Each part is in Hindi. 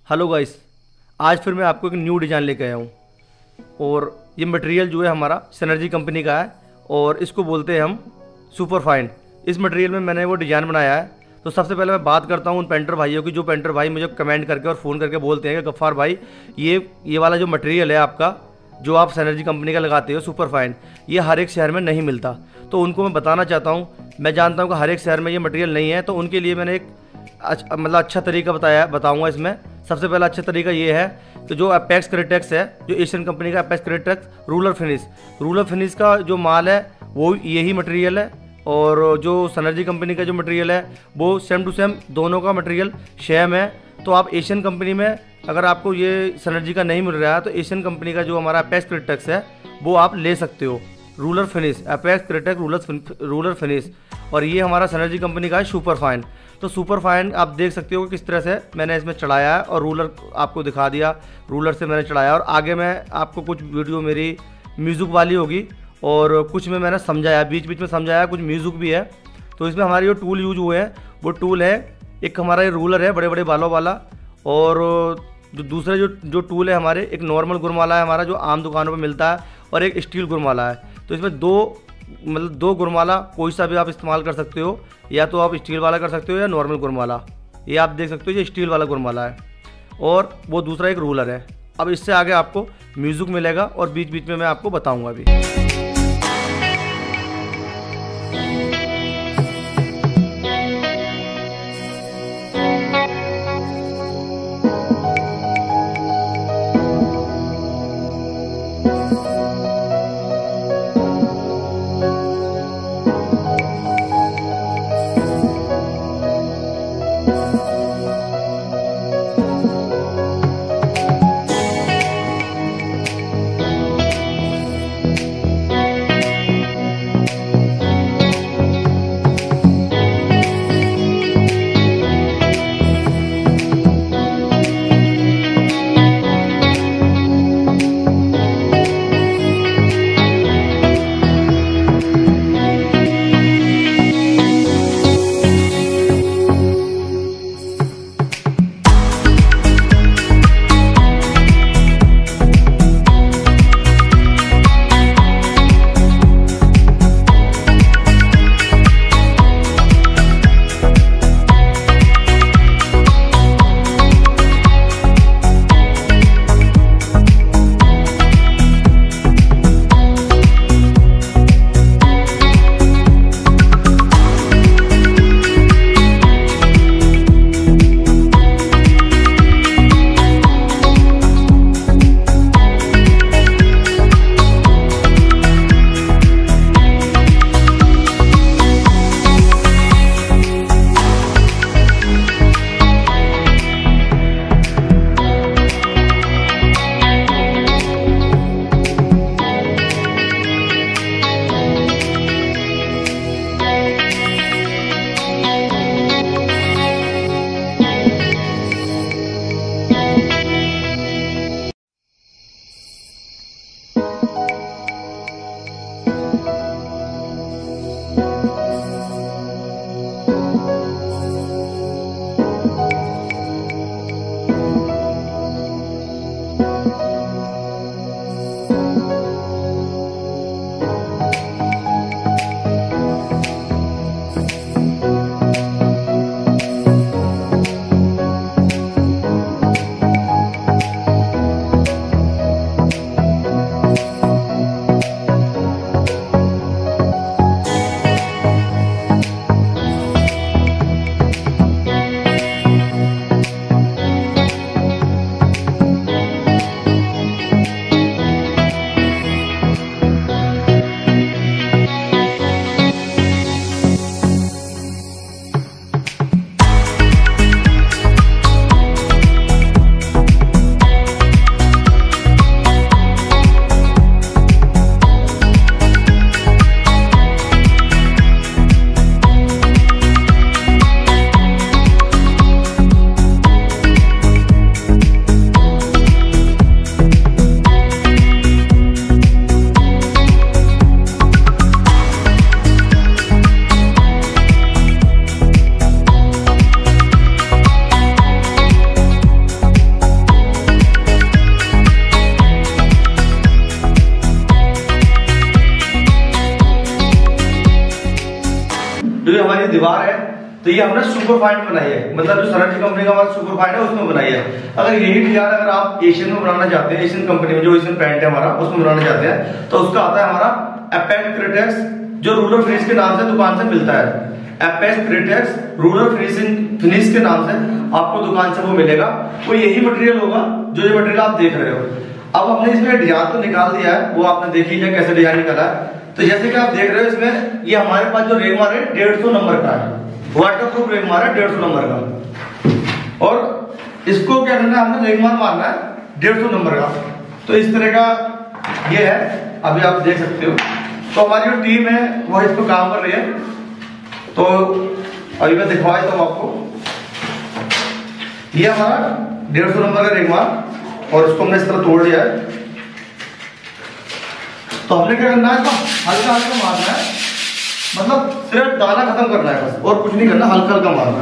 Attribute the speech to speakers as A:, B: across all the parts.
A: हेलो गाइस, आज फिर मैं आपको एक न्यू डिज़ाइन लेके आया हूँ। और ये मटेरियल जो है हमारा सिनर्जी कंपनी का है और इसको बोलते हैं हम सुपरफाइन। इस मटेरियल में मैंने वो डिज़ाइन बनाया है। तो सबसे पहले मैं बात करता हूँ उन पेंटर भाइयों की, जो पेंटर भाई मुझे कमेंट करके और फ़ोन करके बोलते हैं कि गफ्फार भाई ये वाला जो मटेरियल है आपका, जो आप सिनर्जी कंपनी का लगाते हो सुपरफाइन, ये हर एक शहर में नहीं मिलता। तो उनको मैं बताना चाहता हूँ, मैं जानता हूँ कि हर एक शहर में ये मटेरियल नहीं है, तो उनके लिए मैंने एक अच्छा तरीका बताऊंगा इसमें। सबसे पहला अच्छा तरीका ये है कि जो अपेक्स क्रिटेक्स है, जो एशियन कंपनी का अपेक्स क्रिटेक्स रूलर फिनिश का जो माल है वो यही मटेरियल है। और जो सिनर्जी कंपनी का जो मटेरियल है वो सेम टू सेम, दोनों का मटेरियल सेम है। तो आप एशियन कंपनी में अगर आपको ये सिनर्जी का नहीं मिल रहा है तो एशियन कंपनी का जो हमारा अपेक्स क्रिटेक्स है वो आप ले सकते हो। Roller finish, Apex Critex roller finish. और ये हमारा सिनर्जी कंपनी का है सुपरफाइन। तो सुपरफाइन आप देख सकते हो कि किस तरह से मैंने इसमें चढ़ाया है, और रूलर आपको दिखा दिया, रूलर से मैंने चढ़ाया। और आगे मैं आपको कुछ वीडियो मेरी म्यूज़िक वाली होगी और कुछ में मैंने समझाया, बीच बीच में समझाया, कुछ म्यूज़िक भी है। तो इसमें हमारे जो टूल यूज हुए हैं वो टूल है, एक हमारा ये रूलर है बड़े बड़े बालों वाला, और जो दूसरे जो टूल है हमारे, एक नॉर्मल गुरमाला है हमारा जो आम दुकानों पर मिलता है, और एक स्टील गुरमाला है। तो इसमें दो गुरमाला कोई सा भी आप इस्तेमाल कर सकते हो, या तो आप स्टील वाला कर सकते हो या नॉर्मल गुरमाला। ये आप देख सकते हो, ये स्टील वाला गुरमाला है और वो दूसरा एक रूलर है। अब इससे आगे आपको म्यूज़िक मिलेगा और बीच बीच में मैं आपको बताऊंगा अभी। दीवार है तो ये हमने सुपर फाइन बनाई है, मतलब जो सनर्जी कंपनी का हमारा सुपर फाइन है उसमें बनाई है। अगर यही डिजाइन अगर आप एशियन में बनाना चाहते हैं, एशियन कंपनी में जो एशियन पेंट है हमारा उसमें बनाना चाहते हैं, तो उसका आता है हमारा एपेक्स क्रिटेक्स, जो रूलर फिनिश के नाम से दुकान से मिलता है। एपेक्स क्रिटेक्स रूलर फिनिश के नाम से आपको दुकान से वो मिलेगा। वो यही मटेरियल होगा जो ये मटेरियल आप देख रहे हो। अब हमने इसमें डिजाइन तो निकाल दिया है, वो आपने देख लिया कैसे डिजाइन निकाला है। तो जैसे कि आप देख रहे हो इसमें ये हमारे पास जो रेगमार है 150 नंबर का है, वाटरप्रूफ रेगमार है 150 नंबर का, और इसको क्या करना है हमने रेगमार मारना है 150 नंबर का। तो इस तरह का ये है, अभी आप देख सकते हो। तो हमारी जो टीम है वो इस पर काम कर रही है। तो अभी मैं दिखवा देता हूँ आपको, ये हमारा 150 नंबर का रेगमार और इसको हमने इस तरह तोड़ लिया है। तो हमने क्या करना है, इसको हल्का हल्का मारना है, मतलब सिर्फ दाना खत्म करना है बस, और कुछ नहीं करना, हल्का हल्का मारना है।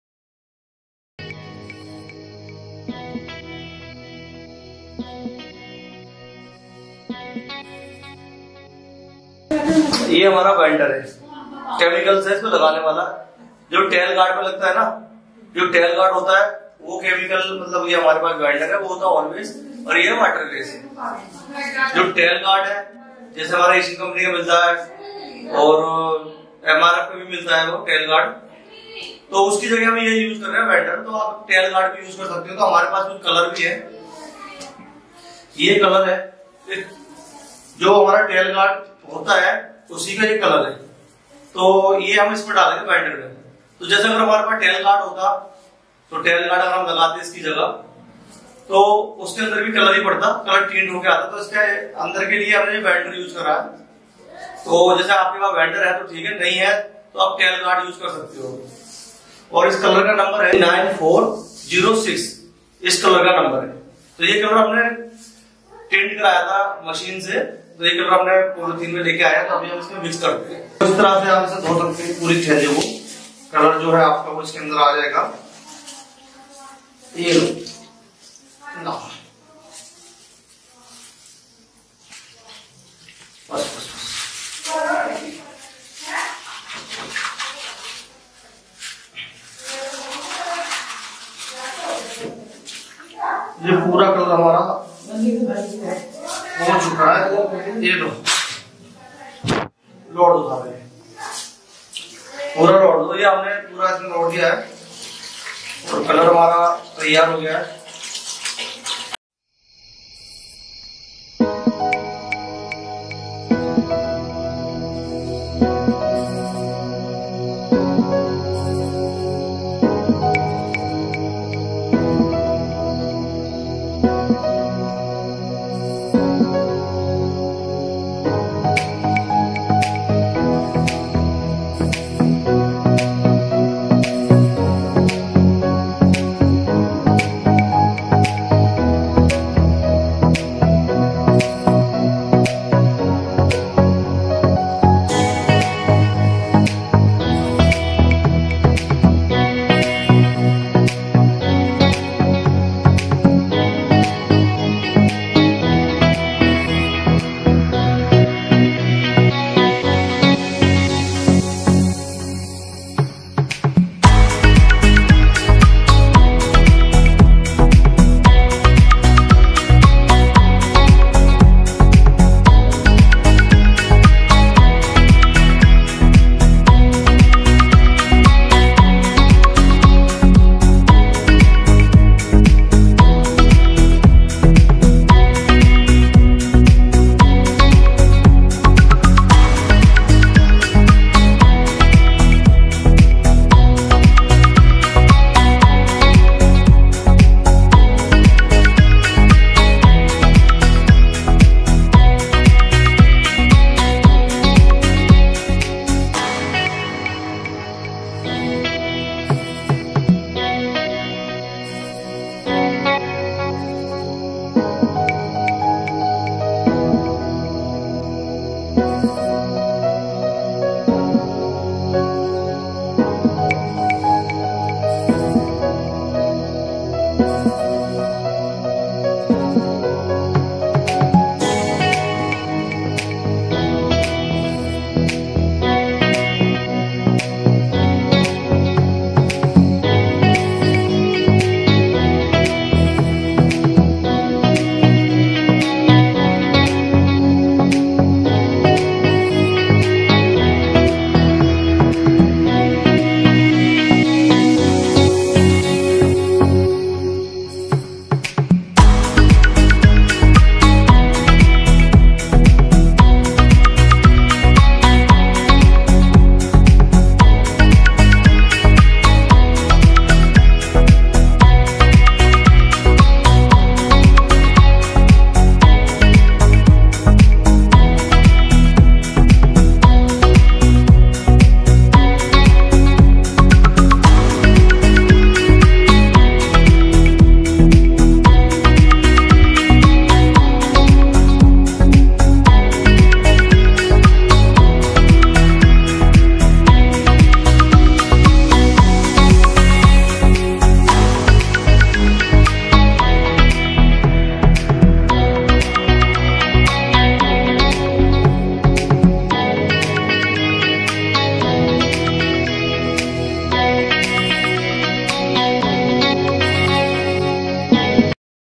A: ये हमारा बाइंडर है, केमिकल से इसको लगाने वाला। जो टेल गार्ड पे लगता है ना, जो टेल गार्ड होता है वो केमिकल, मतलब ये हमारे पास बाइंडर है वो होता है ऑलवेज, और ये वाटर बेस है। जो टेल गार्ड है जैसे हमारा एशियन कंपनी का मिलता है और MRF पे भी मिलता है वो टेल गार्ड, तो उसकी जगह हम ये यूज कर रहे हैं बाइंडर। तो आप टेल गार्ड भी यूज कर सकते हो। तो हमारे पास कुछ कलर भी है, ये कलर है जो हमारा टेल गार्ड होता है उसी का ये कलर है। तो ये हम इसमें डालेंगे बाइंडर में। तो जैसे अगर हमारे पास टेल गार्ड होता तो टेल गार्ड अगर हम लगाते इसकी जगह तो उसके अंदर भी कलर ही पड़ता, कलर टिंट होके आता। तो इसके अंदर के लिए हमने बाइंडर यूज करा है। तो जैसे आपके पास बाइंडर है तो ठीक है, नहीं है तो आप टेल गार्ड यूज कर सकते हो। और इस कलर का नंबर है 9406, इस कलर का नंबर है। तो ये कलर हमने टिंट कराया था मशीन से, तो ये कलर हमने पॉलिथीन में लेके आया, तो अभी हम इसमें मिक्स करते हैं। इस तरह से आप इसे धो सकते हैं पूरी थैली को, कलर जो है आपका वो इसके अंदर आ जाएगा। ये लो ना, बस बस बस। ये पूरा कलर हमारा हो चुका है। ये लो लोड दो सारे, पूरा लोड दो। ये हमने पूरा इसमें लोड दिया है और कलर हमारा तैयार हो गया है।